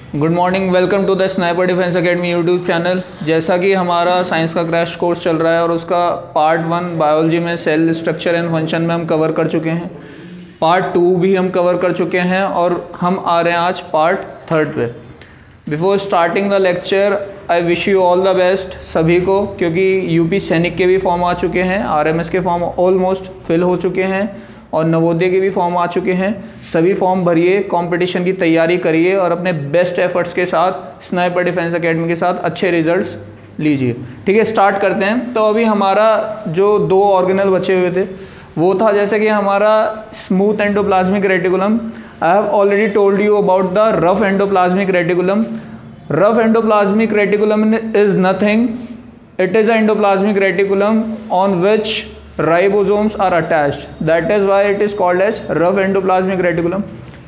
Good morning, welcome to the sniper defence academy YouTube channel. जैसा कि हमारा science का क्रैश कोर्स चल रहा है और उसका पार्ट 1 बायोलॉजी में सेल स्ट्रक्चर एंड फंक्शन में हम कवर कर चुके हैं, पार्ट 2 भी हम कवर कर चुके हैं और हम आ रहे हैं आज पार्ट 3 पे। Before starting the lecture I wish you all the best सभी को, क्योंकि यूपी सैनिक के भी फॉर्म आ चुके हैं, आरएमएस के फॉर्म ऑलमोस्ट फिल हो चुके हैं और नवोदय के भी फॉर्म आ चुके हैं। सभी फॉर्म भरिए, कंपटीशन की तैयारी करिए और अपने बेस्ट एफर्ट्स के साथ स्नाइपर डिफेंस एकेडमी के साथ अच्छे रिजल्ट्स लीजिए। ठीक है, स्टार्ट करते हैं। तो अभी हमारा जो 2 ऑर्गेनल बचे हुए थे वो था जैसे कि हमारा smooth endoplasmic reticulum. I have already told you about the rough endoplasmic reticulum. Rough endoplasmic reticulum is nothing, it is an endoplasmic reticulum on which ribosomes are attached. That is why it is called as rough endoplasmic reticulum.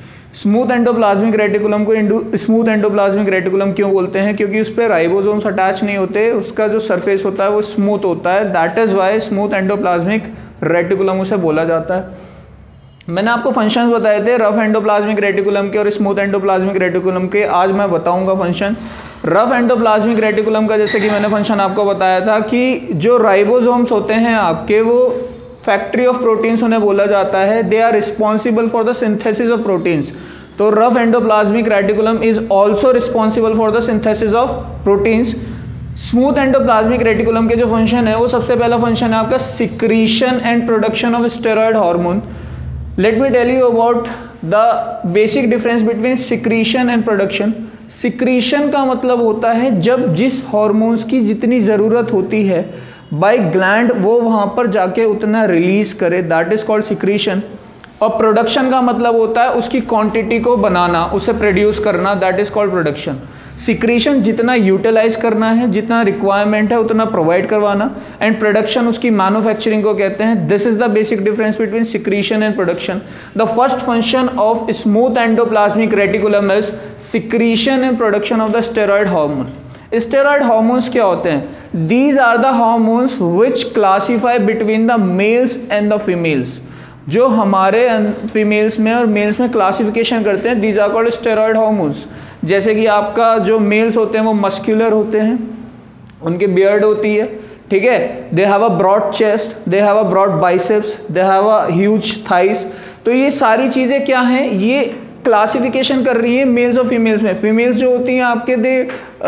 Smooth endoplasmic reticulum को smooth endoplasmic reticulum क्यों बोलते हैं? क्योंकि उस पर ribosomes attach नहीं होते, उसका जो सरफेस होता है वो स्मूथ होता है। That is why smooth endoplasmic reticulum उसे बोला जाता है। मैंने आपको फंक्शंस बताए थे रफ एंडोप्लाज्मिक रेटिकुलम के और स्मूथ एंडोप्लाज्मिक रेटिकुलम के। आज मैं बताऊंगा फंक्शन रफ एंडोप्लाज्मिक रेटिकुलम का। जैसे कि मैंने फंक्शन आपको बताया था कि जो राइबोसोम्स होते हैं आपके, वो फैक्ट्री ऑफ प्रोटीन्स उन्हें बोला जाता है। They are responsible for the synthesis of proteins. तो rough endoplasmic reticulum is also responsible for the synthesis of proteins. Smooth endoplasmic reticulum के जो फंक्शन है वो सबसे पहला फंक्शन है आपका secretion and production of steroid hormone. Let me tell you about the basic difference between secretion and production. Secretion का मतलब होता है जब जिस हार्मोन्स की जितनी ज़रूरत होती है बाय ग्लैंड वो वहाँ पर जाके उतना रिलीज करे, दैट इज कॉल्ड सिक्रीशन। और प्रोडक्शन का मतलब होता है उसकी क्वांटिटी को बनाना, उसे प्रोड्यूस करना, that is called production. Secretion जितना यूटिलाइज करना है, जितना रिक्वायरमेंट है उतना प्रोवाइड करवाना, एंड प्रोडक्शन उसकी मैन्युफैक्चरिंग को कहते हैं। This is the basic difference between secretion and production. The first function of smooth endoplasmic reticulum is secretion and production of the steroid hormone. Steroid hormones क्या होते हैं? These are the hormones which classify between the males and the females. जो हमारे females में और mails में classification करते हैं, these are called steroid hormones. जैसे कि आपका जो मेल्स होते हैं वो मस्क्यूलर होते हैं, उनकी बियर्ड होती है, ठीक है, they have a broad chest, they have a broad biceps, they have a huge thighs. तो ये सारी चीज़ें क्या हैं? ये क्लासिफिकेशन कर रही है मेल्स और फीमेल्स में। फीमेल्स जो होती हैं आपके, they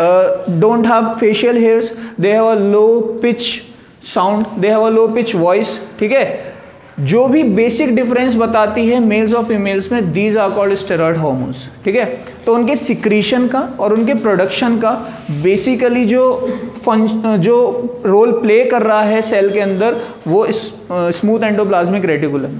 don't have facial hairs, they have a low pitch sound, they have a low pitch voice. ठीक है, जो भी बेसिक डिफरेंस बताती है मेल्स और फीमेल्स में, these are called steroid hormones. ठीक है, तो उनके सिक्रीशन का और उनके प्रोडक्शन का बेसिकली जो रोल प्ले कर रहा है सेल के अंदर वो स्मूथ एंडोप्लाज्मिक रेटिकुलम।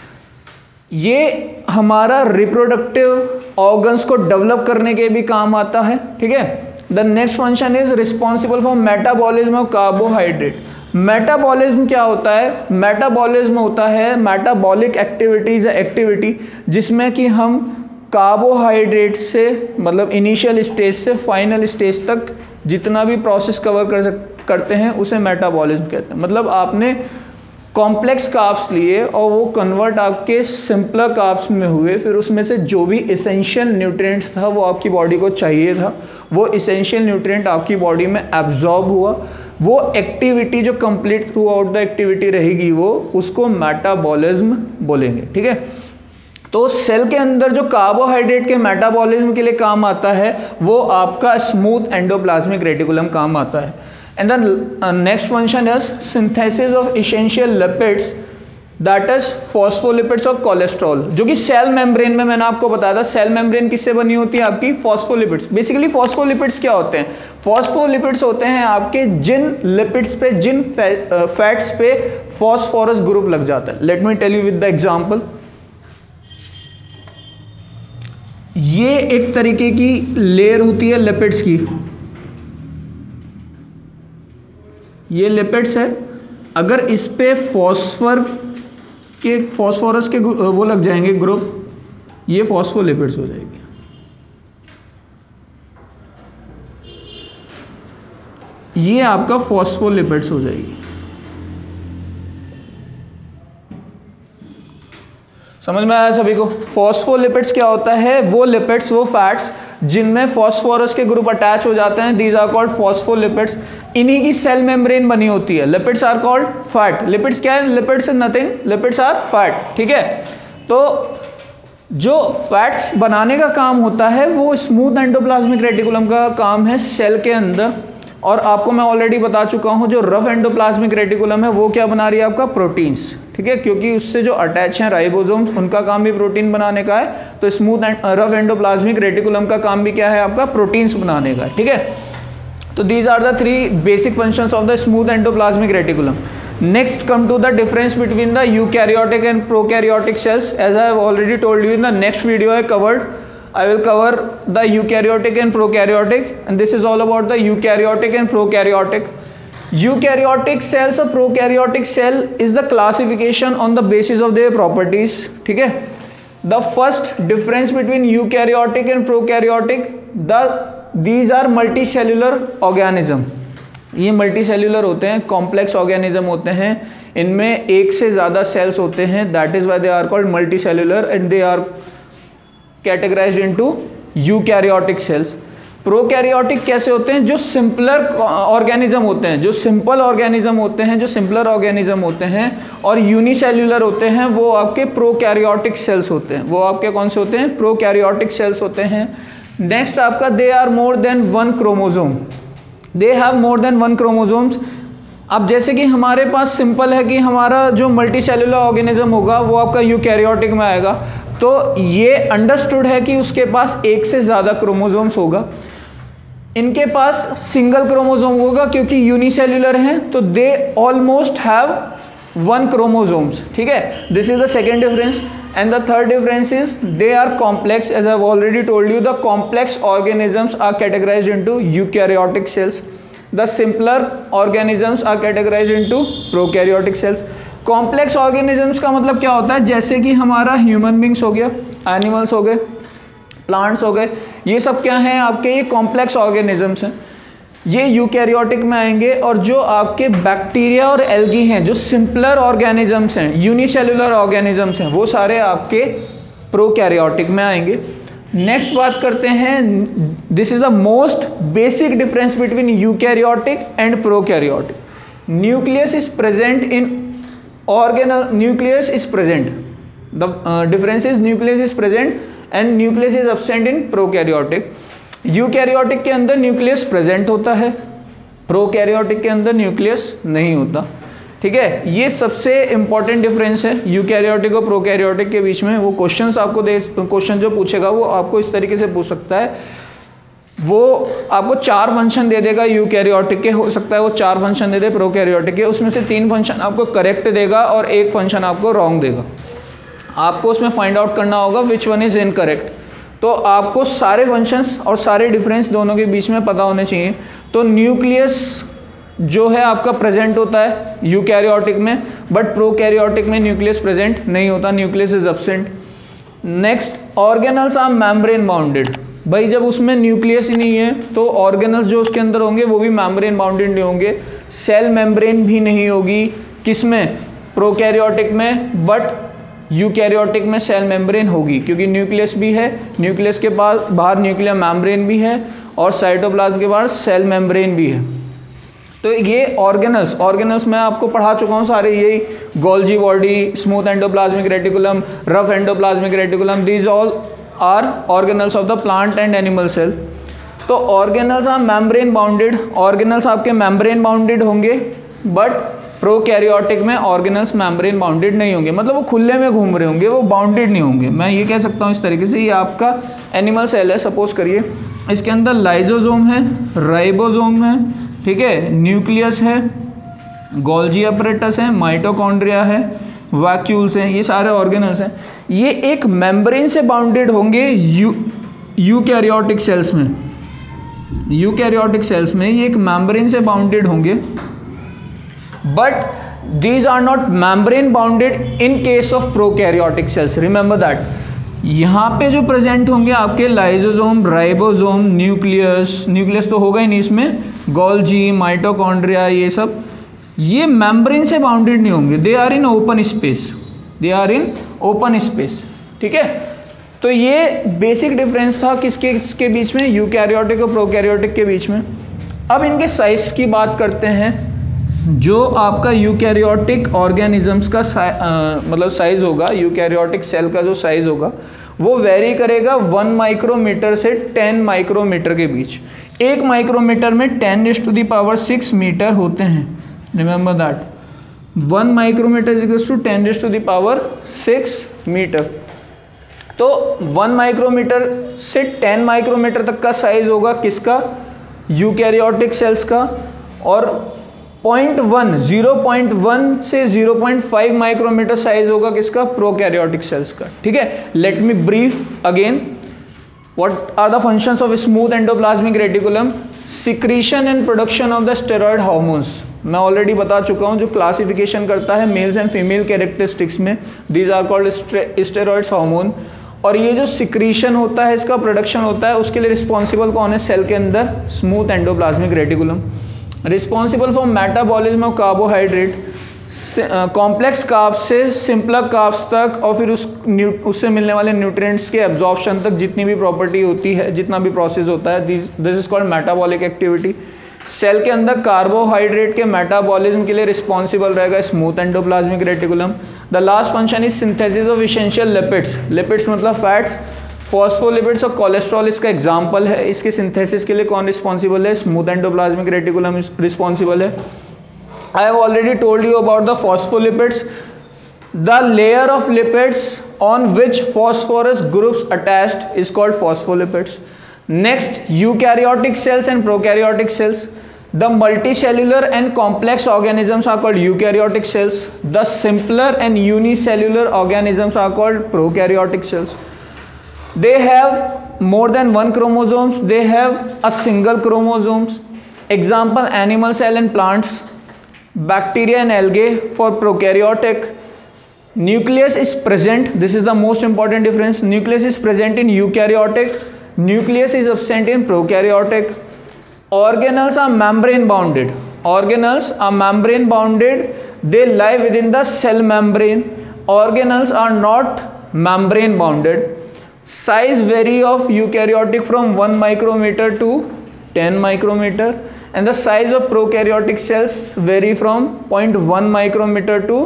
ये हमारा रिप्रोडक्टिव ऑर्गन्स को डेवलप करने के भी काम आता है। ठीक है, the next function is responsible for metabolism of carbohydrate. Metabolism क्या होता है? मेटाबॉलिज्म होता है मेटाबॉलिक एक्टिविटीज, एक्टिविटी जिसमें कि हम कार्बोहाइड्रेट से, मतलब इनिशियल स्टेज से फाइनल स्टेज तक जितना भी प्रोसेस कवर करते हैं उसे मेटाबॉलिज्म कहते हैं। मतलब आपने कॉम्प्लेक्स कार्ब्स लिए और वो कन्वर्ट आपके सिंपलर कार्ब्स में हुए, फिर उसमें से जो भी इसेंशियल न्यूट्रिएंट्स था वो आपकी बॉडी को चाहिए था, वो इसेंशियल न्यूट्रिएंट आपकी बॉडी में एब्जॉर्ब हुआ। वो एक्टिविटी जो complete throughout the activity रहेगी वो उसको मेटाबॉलिज्म बोलेंगे। ठीक है, तो सेल के अंदर जो कार्बोहाइड्रेट के मेटाबॉलिज्म के लिए काम आता है वो आपका स्मूथ एंडोप्लाज्मिक रेटिकुलम काम आता है। And the next function is synthesis of essential lipids, that is phospholipids और कोलेस्ट्रॉल, जो कि सेल मेम्ब्रेन में मैंने आपको बताया था। सेल मेम्ब्रेन किससे बनी होती है? आपकी फॉस्फोलिपिड्स। बेसिकली फॉस्फोलिपिड्स क्या होते हैं? फॉस्फोलिपिड्स होते हैं आपके जिन लिपिड्स पे, जिन फैट्स पे फॉस्फोरस ग्रुप लग जाता है। Let me tell you with the example. ये एक तरीके की लेयर होती है लिपिड्स की, ये लिपिड्स है। अगर इस पे फॉस्फोरस के वो लग जाएंगे ग्रुप, ये फॉस्फोलिपिड्स हो जाएगी। ये आपका फॉस्फोलिपिड्स हो जाएगी। समझ में आया सभी को? फॉस्फोलिपिड्स क्या होता है? वो लिपिड्स, वो फैट्स जिनमें फॉस्फोरस के ग्रुप अटैच हो जाते हैं, दीज आर कॉल्ड फॉस्फोलिपिड्स। इन्हीं की सेल मेम्ब्रेन बनी होती है। Lipids are called fat. Lipids क्या है? Lipids is nothing, lipids are fat, ठीक है। तो जो फैट्स बनाने का काम होता है वो स्मूथ एंडोप्लाज्मिक रेटिकुलम का काम है सेल के अंदर। और आपको मैं ऑलरेडी बता चुका हूँ जो रफ एंडोप्लाज्मिक रेटिकुलम है वो क्या बना रही है? आपका प्रोटीन्स, ठीक है, क्योंकि उससे जो अटैच हैं राइबोसोम्स, उनका काम भी प्रोटीन बनाने का है। तो स्मूथ रफ एंडोप्लाज्मिक रेटिकुलम का काम भी क्या है? आपका प्रोटीन्स बनाने का है, ठीक है। तो these are the 3 basic functions of the smooth endoplasmic reticulum. Next come to the difference between the eukaryotic and prokaryotic cells. As I have already told you in the next video I will cover the eukaryotic and prokaryotic, and this is all about the eukaryotic and prokaryotic. Eukaryotic cells or prokaryotic cell is the classification on the basis of their properties, ठीक है। The first difference between eukaryotic and prokaryotic, these are multicellular organism. ये multi cellular होते हैं, complex organism होते हैं, इनमें एक से ज़्यादा सेल्स होते हैं, that is why they are called multi cellular and they are categorised into eukaryotic cells. Prokaryotic कैसे होते हैं? जो सिंपलर ऑर्गेनिज्म होते हैं, जो सिंपल ऑर्गेनिज्म होते हैं, जो सिंपलर ऑर्गेनिज्म होते हैं और यूनिसेल्यूलर होते हैं, वो आपके प्रोकैरियोटिक सेल्स होते हैं। वो आपके कौन से होते हैं? प्रोकैरियोटिक सेल्स होते हैं। नेक्स्ट आपका they are more than 1 chromosome, they have more than 1 chromosomes. अब जैसे कि हमारे पास सिंपल है कि हमारा जो मल्टी सेल्यूलर ऑर्गेनिज्म होगा वो आपका यूकैरियोटिक में आएगा, तो ये अंडरस्टूड है कि उसके पास एक से ज़्यादा क्रोमोजोम्स होगा। इनके पास सिंगल क्रोमोजोम होगा क्योंकि यूनिसेल्यूलर हैं, तो दे ऑलमोस्ट हैव 1 क्रोमोजोम्स, ठीक है। This is the second difference. And the third difference is they are complex. As I have already told you, the complex organisms are categorized into eukaryotic cells. The simpler organisms are categorized into prokaryotic cells. Complex organisms का मतलब क्या होता है? जैसे कि हमारा human beings हो गया, एनिमल्स हो गए, प्लांट्स हो गए, ये सब क्या हैं? आपके ये कॉम्प्लेक्स ऑर्गेनिजम्स हैं, ये यूकैरियोटिक में आएंगे। और जो आपके बैक्टीरिया और एल्गी हैं, जो सिंपलर ऑर्गेनिजम्स हैं, यूनिसेल्युलर ऑर्गेनिजम्स हैं, वो सारे आपके प्रोकैरियोटिक में आएंगे। नेक्स्ट बात करते हैं, this is the most basic difference between eukaryotic and prokaryotic. Nucleus is present in organelle, nucleus is present, the difference is nucleus is present and nucleus is absent in prokaryotic. Eukaryotic के अंदर nucleus present होता है, prokaryotic के अंदर nucleus नहीं होता, ठीक है। ये सबसे इंपॉर्टेंट डिफरेंस है यूकैरियोटिक और प्रोकैरियोटिक के बीच में। वो क्वेश्चंस आपको क्वेश्चन जो पूछेगा वो आपको इस तरीके से पूछ सकता है, वो आपको 4 फंक्शन दे देगा यूकैरियोटिक के, हो सकता है वो 4 फंक्शन दे दे प्रोकैरियोटिक के, उसमें से 3 फंक्शन आपको करेक्ट देगा और 1 फंक्शन आपको रॉन्ग देगा। आपको उसमें फाइंड आउट करना होगा विच वन इज इनकरेक्ट। तो आपको सारे फंक्शंस और सारे डिफरेंस दोनों के बीच में पता होने चाहिए। तो न्यूक्लियस जो है आपका प्रेजेंट होता है यूकैरियोटिक में, बट प्रोकैरियोटिक में न्यूक्लियस प्रेजेंट नहीं होता, nucleus is absent. Next, organelles are membrane bounded. भाई जब उसमें न्यूक्लियस ही नहीं है तो ऑर्गेनल्स जो उसके अंदर होंगे वो भी मेम्ब्रेन बाउंडेड नहीं होंगे। सेल मेम्ब्रेन भी नहीं होगी किसमें? प्रोकैरियोटिक में, बट यूकैरियोटिक में सेल मेम्ब्रेन होगी क्योंकि न्यूक्लियस भी है, न्यूक्लियस के पास बाहर न्यूक्लियर मेम्ब्रेन भी है और साइटोप्लाज्म के बाहर सेल मेम्ब्रेन भी है। तो ये ऑर्गेनल्स मैं आपको पढ़ा चुका हूँ सारे, यही Golgi body, smooth endoplasmic reticulum, rough endoplasmic reticulum, these all are organelles of the plant and animal cell. तो organelles are membrane bounded, organelles आपके मेम्ब्रेन बाउंडेड होंगे, बट प्रोकैरियोटिक में ऑर्गेनल्स मेम्ब्रेन बाउंडेड नहीं होंगे, मतलब वो खुले में घूम रहे होंगे, वो बाउंडेड नहीं होंगे। मैं ये कह सकता हूँ इस तरीके से, ये आपका एनिमल सेल है, सपोज करिए इसके अंदर लाइजोसोम है, राइबोसोम है, ठीक है, न्यूक्लियस है, गोल्जी अपरेटस है, माइटोकॉन्ड्रिया है, वैक्यूल्स हैं, ये सारे ऑर्गेनल्स हैं। ये एक मेम्ब्रेन से बाउंडेड होंगे यूकैरियोटिक सेल्स में, यूकैरियोटिक सेल्स में ये एक मेम्ब्रेन से बाउंडेड होंगे, but these are not membrane bounded in case of prokaryotic cells, remember that। यहाँ पे जो प्रेजेंट होंगे आपके लाइजोसोम, राइबोसोम, न्यूक्लियस तो होगा ही नहीं इसमें, गोल्जी, माइटोकॉन्ड्रिया, ये सब ये मेम्ब्रेन से बाउंडेड नहीं होंगे, they are in open space, they are in open space. ठीक है, तो ये बेसिक डिफरेंस था किसके बीच में, यूकैरियोटिक और प्रोकैरियोटिक के बीच में। अब इनके साइज की बात करते हैं। जो आपका यूकैरियोटिक ऑर्गेनिजम्स का मतलब साइज होगा, यूकैरियोटिक सेल का जो साइज होगा वो वेरी करेगा 1 माइक्रोमीटर से 10 माइक्रोमीटर के बीच। 1 माइक्रोमीटर में 10⁻6 मीटर होते हैं, remember that. 1 micrometre equals to 10⁻6 metre. तो 1 माइक्रोमीटर से 10 माइक्रोमीटर तक का साइज होगा किसका, यूकैरियोटिक सेल्स का, और 0.1 से 0.5 माइक्रोमीटर साइज होगा किसका, प्रोकैरियोटिक सेल्स का। ठीक है, let me brief again. What are the functions of smooth endoplasmic reticulum? Secretion and production of the steroid hormones. मैं ऑलरेडी बता चुका हूं, जो क्लासिफिकेशन करता है मेल्स एंड फीमेल कैरेक्टरिस्टिक्स में, these are called steroids hormone. और ये जो सिक्रीशन होता है, इसका प्रोडक्शन होता है, उसके लिए रिस्पॉन्सिबल कौन है सेल के अंदर, smooth endoplasmic reticulum. Responsible for metabolism of carbohydrate, complex carbs से सिंपलर कार्ब्स तक, और फिर उससे मिलने वाले न्यूट्रिएंट्स के एब्जॉर्प्शन तक जितनी भी प्रॉपर्टी होती है, जितना भी प्रोसेस होता है, this is called metabolic activity. Cell के अंदर कार्बोहाइड्रेट के मेटाबॉलिज्म के लिए रिस्पॉन्सिबल रहेगा smooth endoplasmic reticulum. The last function is synthesis of essential lipids. Lipids मतलब फैट्स, फॉस्फोलिपिड्स और कोलेस्ट्रॉल इसका एग्जाम्पल है। इसके सिंथेसिस के लिए कौन रिस्पॉन्सिबल है, स्मूथ एंडोप्लाज्मिक रेटिकुलम रिस्पॉन्सिबल है। I have already told you about the phospholipids, the layer of lipids on which phosphorus groups attached is called phospholipids. Next, eukaryotic cells and prokaryotic cells. The multicellular and complex organisms are called eukaryotic cells. The simpler and unicellular organisms are called prokaryotic cells. They have more than one chromosomes. They have a single chromosomes. Example, animal cell and plants. Bacteria and algae for prokaryotic. Nucleus is present. This is the most important difference. Nucleus is present in eukaryotic. Nucleus is absent in prokaryotic. Organelles are membrane bounded. Organelles are membrane bounded. They lie within the cell membrane. Organelles are not membrane bounded. Size vary of eukaryotic from 1 micrometer to 10 micrometer, and the size of prokaryotic cells vary from 0.1 micrometer to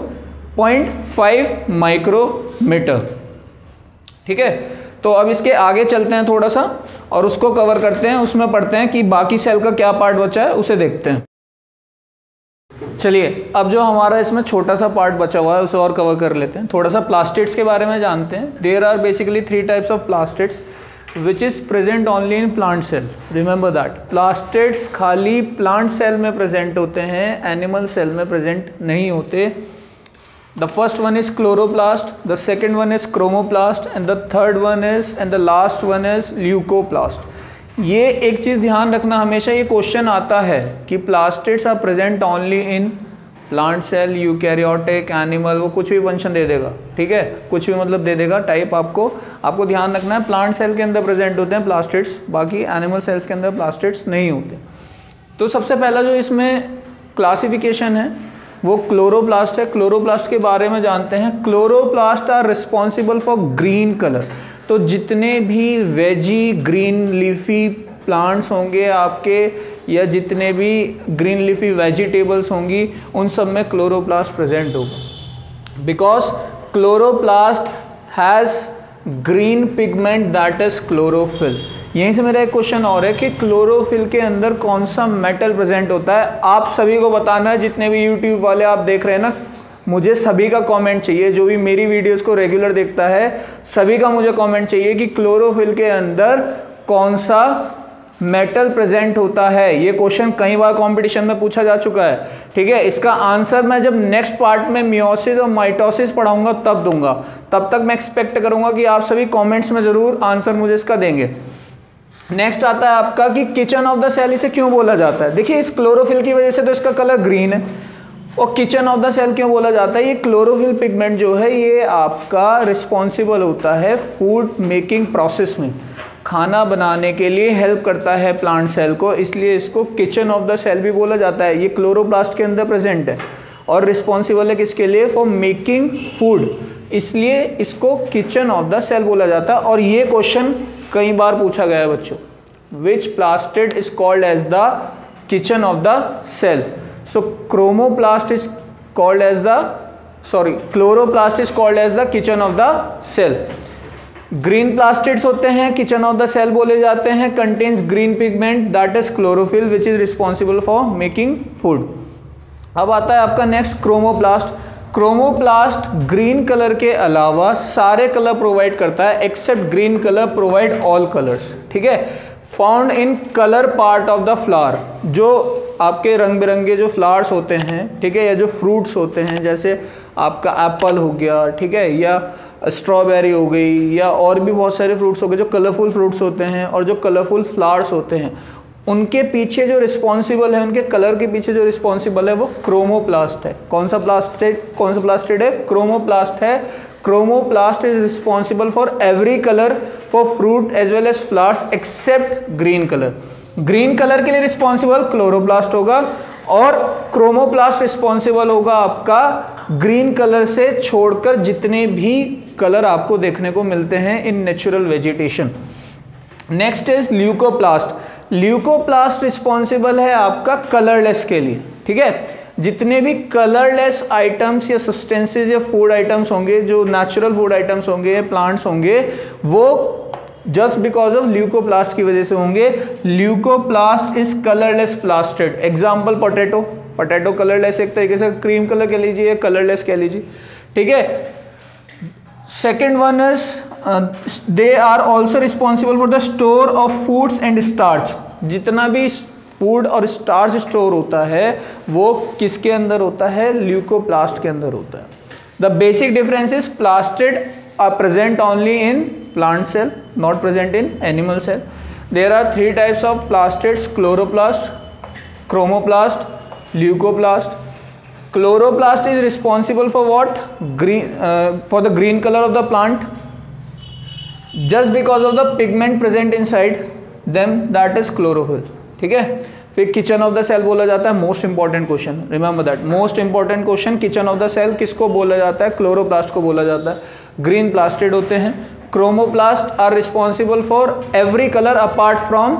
0.5 micrometre. ठीक है, तो अब इसके आगे चलते हैं थोड़ा सा और उसको कवर करते हैं, उसमें पढ़ते हैं कि बाकी सेल का क्या पार्ट बचा है, उसे देखते हैं। चलिए, अब जो हमारा इसमें छोटा सा पार्ट बचा हुआ है उसे और कवर कर लेते हैं। थोड़ा सा प्लास्टिड्स के बारे में जानते हैं। There are basically 3 types of plastids which is present only in plant cell. Remember that, plastids खाली प्लांट सेल में प्रेजेंट होते हैं, एनिमल सेल में प्रेजेंट नहीं होते। The first one is chloroplast, the second one is chromoplast, and the third one is and the last one is leucoplast. ये एक चीज़ ध्यान रखना, हमेशा ये क्वेश्चन आता है कि plastids are present only in plant cell, eukaryotic, animal, वो कुछ भी फंक्शन दे देगा। ठीक है, कुछ भी मतलब दे देगा टाइप। आपको ध्यान रखना है प्लांट सेल के अंदर प्रेजेंट होते हैं प्लास्टिड्स, बाकी एनिमल सेल्स के अंदर प्लास्टिड्स नहीं होते। तो सबसे पहला जो इसमें क्लासिफिकेशन है वो क्लोरोप्लास्ट है। क्लोरोप्लास्ट के बारे में जानते हैं। Chloroplast are responsible for green colour. तो जितने भी वेजी ग्रीन लीफी प्लांट्स होंगे आपके, या जितने भी ग्रीन लीफी वेजिटेबल्स होंगी, उन सब में क्लोरोप्लास्ट प्रेजेंट होगा। Because chloroplast has green pigment that is chlorophyll. यहीं से मेरा एक क्वेश्चन और है कि क्लोरोफिल के अंदर कौन सा मेटल प्रेजेंट होता है। आप सभी को बताना है, जितने भी यूट्यूब वाले आप देख रहे हैं ना, मुझे सभी का कमेंट चाहिए। जो भी मेरी वीडियोस को रेगुलर देखता है, सभी का मुझे कमेंट चाहिए कि क्लोरोफिल के अंदर कौन सा मेटल प्रेजेंट होता है। ये क्वेश्चन कई बार कंपटीशन में पूछा जा चुका है। ठीक है, इसका आंसर मैं जब नेक्स्ट पार्ट में मियोसिस और माइटोसिस पढ़ाऊंगा तब दूंगा। तब तक मैं एक्सपेक्ट करूंगा कि आप सभी कमेंट्स में ज़रूर आंसर मुझे इसका देंगे। नेक्स्ट आता है आपका कि किचन ऑफ द सेल इसे क्यों बोला जाता है। देखिए, इस क्लोरोफिल की वजह से तो इसका कलर ग्रीन है। और किचन ऑफ द सेल क्यों बोला जाता है? ये क्लोरोफिल पिगमेंट जो है ये आपका रिस्पॉन्सिबल होता है फूड मेकिंग प्रोसेस में, खाना बनाने के लिए हेल्प करता है प्लांट सेल को, इसलिए इसको किचन ऑफ द सेल भी बोला जाता है। ये क्लोरोप्लास्ट के अंदर प्रेजेंट है और रिस्पॉन्सिबल है किसके लिए? For making food. इसलिए इसको किचन ऑफ द सेल बोला जाता है। और ये क्वेश्चन कई बार पूछा गया है बच्चों, which plastid is called as the kitchen of the cell. So chromoplast is called as the chloroplast is called as the kitchen of the cell. Green plastids होते हैं, किचन ऑफ द सेल बोले जाते हैं, contains green pigment that is chlorophyll which is responsible for making food. अब आता है आपका next chromoplast. Chromoplast green colour के अलावा सारे कलर प्रोवाइड करता है except green colour provide all colours, ठीक है। Found in colour part of the flower, जो आपके रंग बिरंगे जो फ्लावर्स होते हैं, ठीक है, या जो फ्रूट्स होते हैं, जैसे आपका एप्पल हो गया, ठीक है, या स्ट्रॉबेरी हो गई, या और भी बहुत सारे फ्रूट्स हो गए जो कलरफुल फ्रूट्स होते हैं और जो कलरफुल फ्लावर्स होते हैं, उनके पीछे जो रिस्पॉन्सिबल है, उनके कलर के पीछे जो रिस्पॉन्सिबल है वो क्रोमोप्लास्ट है। कौन सा प्लास्टिड है? क्रोमोप्लास्ट है। Chromoplast is responsible for every colour for fruit as well as flowers except green colour. Green colour के लिए रिस्पॉन्सिबल क्लोरोप्लास्ट होगा और क्रोमोप्लास्ट रिस्पॉन्सिबल होगा आपका ग्रीन कलर से छोड़कर जितने भी कलर आपको देखने को मिलते हैं in natural vegetation. Next is leucoplast. Leucoplast responsible है आपका कलरलेस के लिए, ठीक है। जितने भी कलरलेस आइटम्स या सब्सटेंसेस या फूड आइटम्स होंगे, जो नेचुरल फूड आइटम्स होंगे, प्लांट्स होंगे, वो जस्ट बिकॉज ऑफ ल्यूकोप्लास्ट की वजह से होंगे। Leucoplast is colourless plastid. Example potato. Potato colourless, एक तरीके से क्रीम कलर कह लीजिए, कलरलेस कह लीजिए, ठीक है। Second one is they are also responsible for the store of foods and starch. जितना भी फूड और स्टार्च स्टोर होता है वो किसके अंदर होता है? ल्यूकोप्लास्ट के अंदर होता है। The basic difference is plastid are present only in plant cell, not present in animal cell. There are three types of plastids: chloroplast, chromoplast, leucoplast. Chloroplast is responsible for what? For the green color of the plant, just because of the pigment present inside them, that is chlorophyll, ठीक है। फिर kitchen of the cell बोला जाता है, most important question, remember that, most important question. Kitchen of the cell किसको बोला जाता है? क्लोरोप्लास्ट को बोला जाता है। ग्रीन प्लास्टिड होते हैं। Chromoplast are responsible for every colour apart from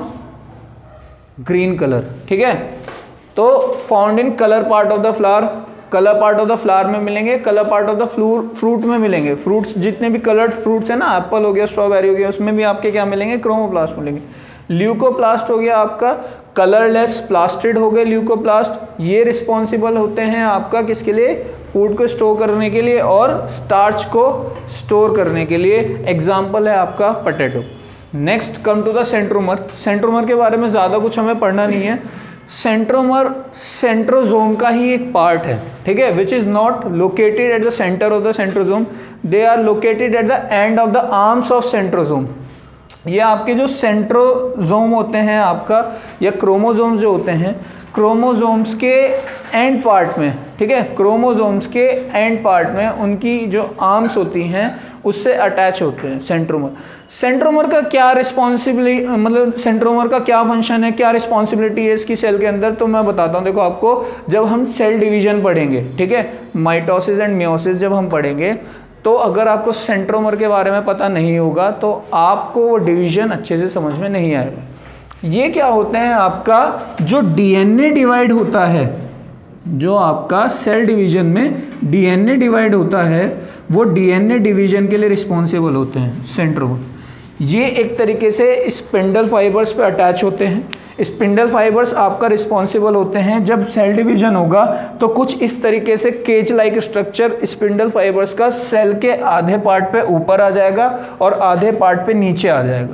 green colour, ठीक है। तो found in colour part of the flower. Colour part of the flower में मिलेंगे, colour part of the fruit में मिलेंगे। फ्रूट्स जितने भी कलर्ड फ्रूट्स है ना, एप्पल हो गया, स्ट्रॉबेरी हो गया, उसमें भी आपके क्या मिलेंगे? क्रोमोप्लास्ट मिलेंगे। ल्यूकोप्लास्ट हो गया आपका कलरलेस प्लास्टिड हो गए ल्यूकोप्लास्ट। ये रिस्पॉन्सिबल होते हैं आपका किसके लिए? फूड को स्टोर करने के लिए और स्टार्च को स्टोर करने के लिए। एग्जाम्पल है आपका potato. Next come to the centromere. Centromere के बारे में ज़्यादा कुछ हमें पढ़ना नहीं है। सेंट्रोमर सेंट्रोजोम का ही एक पार्ट है, ठीक है, which is not located at the centre of the centrosome, they are located at the end of the arms of centrosome. ये आपके जो सेंट्रोजोम होते हैं आपका, या क्रोमोजोम्स जो होते हैं, क्रोमोजोम्स के एंड पार्ट में, ठीक है, क्रोमोजोम्स के एंड पार्ट में उनकी जो आर्म्स होती हैं उससे अटैच होते हैं सेंट्रोमर। सेंट्रोमर का क्या रिस्पॉन्सिबिलिटी, मतलब सेंट्रोमर का क्या फंक्शन है, क्या रिस्पॉन्सिबिलिटी है इसकी सेल के अंदर, तो मैं बताता हूँ। देखो, आपको जब हम सेल डिवीजन पढ़ेंगे, ठीक है, माइटोसिस एंड मियोसिस जब हम पढ़ेंगे, तो अगर आपको सेंट्रोमर के बारे में पता नहीं होगा तो आपको वो डिवीजन अच्छे से समझ में नहीं आएगा। ये क्या होते हैं? आपका जो डीएनए डिवाइड होता है, जो आपका सेल डिवीजन में डीएनए डिवाइड होता है, वो डीएनए डिवीजन के लिए रिस्पॉन्सिबल होते हैं सेंट्रोमर। ये एक तरीके से स्पिंडल फाइबर्स पे अटैच होते हैं। स्पिंडल फाइबर्स आपका रिस्पॉन्सिबल होते हैं जब सेल डिवीजन होगा तो कुछ इस तरीके से cage like structure spindle fibres का सेल के आधे पार्ट पे ऊपर आ जाएगा और आधे पार्ट पे नीचे आ जाएगा,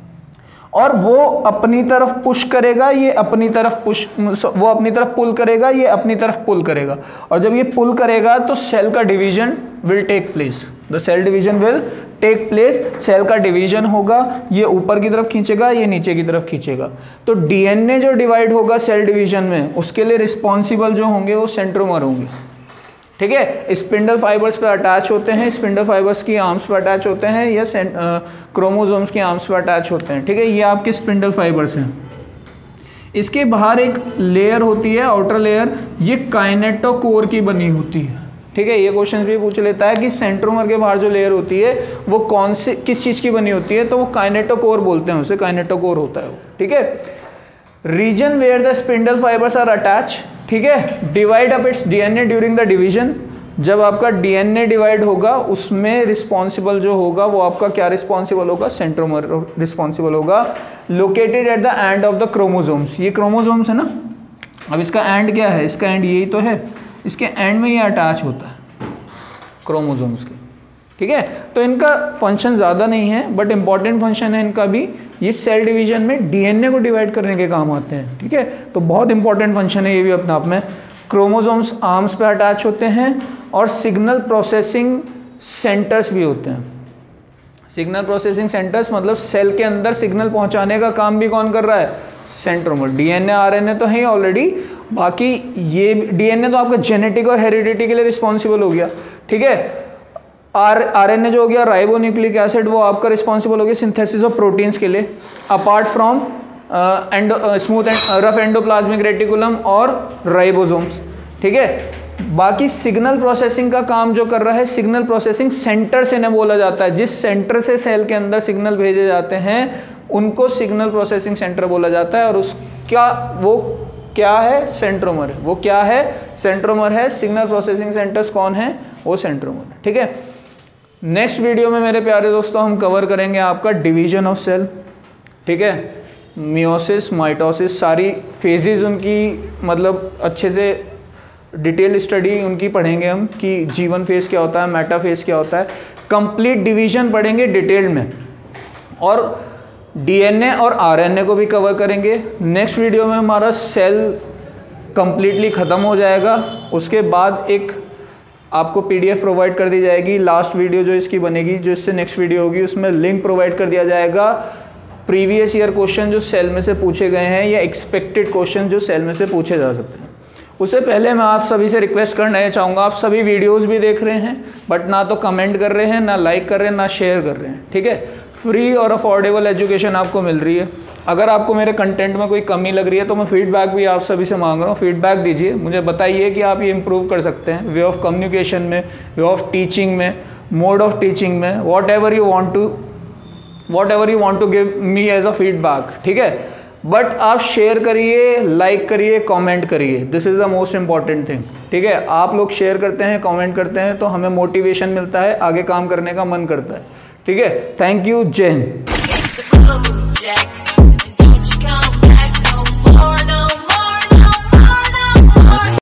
और वो अपनी तरफ पुश करेगा, ये अपनी तरफ वो अपनी तरफ पुल करेगा, ये अपनी तरफ पुल करेगा, और जब ये पुल करेगा तो सेल का division will take place. The cell division will take place. Cell का डिवीजन होगा, ये ऊपर की तरफ खींचेगा, ये नीचे की तरफ खींचेगा। तो डीएनए जो डिवाइड होगा सेल डिवीजन में, उसके लिए रिस्पॉन्सिबल जो होंगे वो सेंट्रोमर होंगे, ठीक है। स्पिंडल फाइबर्स पे अटैच होते हैं, स्पिंडल फाइबर्स की आर्म्स पे अटैच होते हैं, या क्रोमोसोम्स की आर्म्स पे अटैच होते हैं, ठीक है। ये आपके स्पिंडल फाइबर्स हैं। इसके बाहर एक लेयर होती है, आउटर लेयर, ये काइनेटोकोर की बनी होती है, ठीक है, ये क्वेश्चन भी पूछ लेता है कि सेंट्रोमर के बाहर जो लेयर होती है वो कौन से किस चीज़ की बनी होती है, तो वो काइनेटोकोर बोलते हैं उसे, काइनेटोकोर होता है वो। ठीक है, region where the spindle fibres are attach, ठीक है, divide up its DNA during the division, जब आपका डीएनए डिवाइड होगा उसमें रिस्पॉन्सिबल जो होगा वो आपका क्या रिस्पॉन्सिबल होगा, सेंट्रोमर रिस्पॉन्सिबल होगा। Located at the end of the chromosomes, ये क्रोमोसोम्स है ना, अब इसका एंड क्या है, इसका एंड यही तो है, इसके एंड में ये अटैच होता है क्रोमोसोम्स के। ठीक है, तो इनका फंक्शन ज़्यादा नहीं है बट इंपॉर्टेंट फंक्शन है इनका भी, ये सेल डिवीजन में डीएनए को डिवाइड करने के काम आते हैं। ठीक है, तो बहुत इंपॉर्टेंट फंक्शन है ये भी अपने आप में। क्रोमोसोम्स आर्म्स पे अटैच होते हैं और सिग्नल प्रोसेसिंग सेंटर्स भी होते हैं। सिग्नल प्रोसेसिंग सेंटर्स मतलब सेल के अंदर सिग्नल पहुंचाने का काम भी कौन कर रहा है, सेंट्रोमर। डीएनए आरएनए तो है ही ऑलरेडी, बाकी ये डीएनए तो आपका जेनेटिक और हेरिडिटी के लिए रिस्पॉन्सिबल हो गया। ठीक है, आरएनए जो हो गया राइबोन्यूक्लिक एसिड, वो आपका रिस्पॉन्सिबल हो गया सिंथेसिस ऑफ प्रोटीन्स के लिए, apart from smooth and rough endoplasmic reticulum और राइबोसोम्स। ठीक है, बाकी सिग्नल प्रोसेसिंग का काम जो कर रहा है सिग्नल प्रोसेसिंग सेंटर से इन्हें बोला जाता है, जिस सेंटर से सेल के अंदर सिग्नल भेजे जाते हैं उनको सिग्नल प्रोसेसिंग सेंटर बोला जाता है, और उसका वो क्या है, सेंट्रोमर है। वो क्या है, सेंट्रोमर है। सिग्नल प्रोसेसिंग सेंटर्स कौन है, वो सेंट्रोमर। ठीक है, नेक्स्ट वीडियो में मेरे प्यारे दोस्तों हम कवर करेंगे आपका डिवीजन ऑफ सेल। ठीक है, मियोसिस, माइटोसिस, सारी फेजेस उनकी मतलब अच्छे से डिटेल स्टडी उनकी पढ़ेंगे हम कि G1 फेज क्या होता है, मेटा फेज क्या होता है, कंप्लीट डिवीजन पढ़ेंगे डिटेल में, और डीएनए और आरएनए को भी कवर करेंगे। नेक्स्ट वीडियो में हमारा सेल कंप्लीटली ख़त्म हो जाएगा, उसके बाद एक आपको पीडीएफ प्रोवाइड कर दी जाएगी। लास्ट वीडियो जो इसकी बनेगी, जो इससे नेक्स्ट वीडियो होगी, उसमें लिंक प्रोवाइड कर दिया जाएगा प्रीवियस ईयर क्वेश्चन जो सेल में से पूछे गए हैं या एक्सपेक्टेड क्वेश्चन जो सेल में से पूछे जा सकते हैं। उससे पहले मैं आप सभी से रिक्वेस्ट करना चाहूँगा, आप सभी वीडियोस भी देख रहे हैं बट ना तो कमेंट कर रहे हैं, ना लाइक कर रहे हैं, ना शेयर कर रहे हैं। ठीक है, फ्री और अफोर्डेबल एजुकेशन आपको मिल रही है। अगर आपको मेरे कंटेंट में कोई कमी लग रही है तो मैं फीडबैक भी आप सभी से मांग रहा हूँ, फीडबैक दीजिए, मुझे बताइए कि आप ये इम्प्रूव कर सकते हैं वे ऑफ कम्युनिकेशन में, वे ऑफ टीचिंग में, मोड ऑफ टीचिंग में, whatever you want to give me as a feedback. ठीक है, बट आप शेयर करिए, लाइक करिए, कमेंट करिए, this is the most important thing. ठीक है, आप लोग शेयर करते हैं, कमेंट करते हैं तो हमें मोटिवेशन मिलता है, आगे काम करने का मन करता है। ठीक है, थैंक यू, जय हिंद।